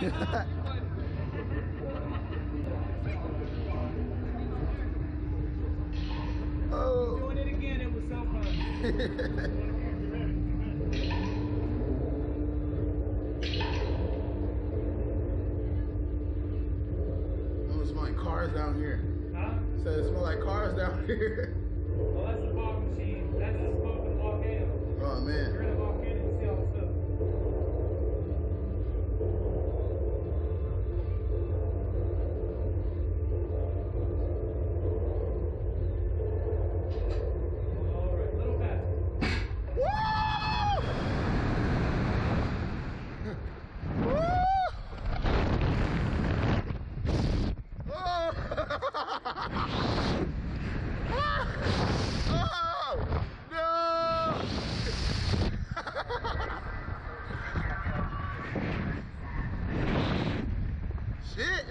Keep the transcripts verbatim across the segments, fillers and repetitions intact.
Oh. Doing it again, it was so fun. It smells like cars down here. Huh? So it smells like cars down here. Well, that's the fog machine. That's the smoke of the volcano. Oh man. You're in a volcano, you see all the stuff. All right, a little faster. Shit!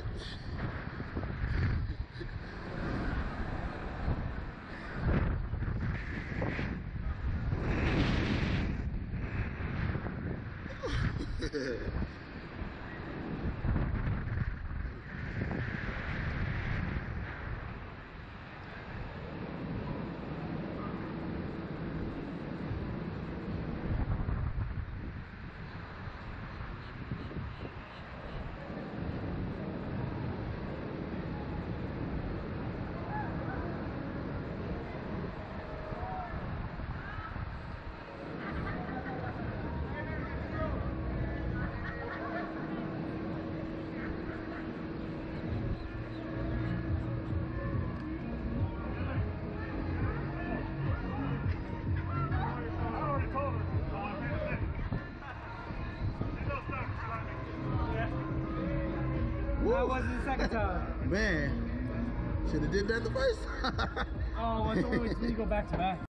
That wasn't the second time. Man, should have did that the first time. Oh, well, it's only when you go back to back.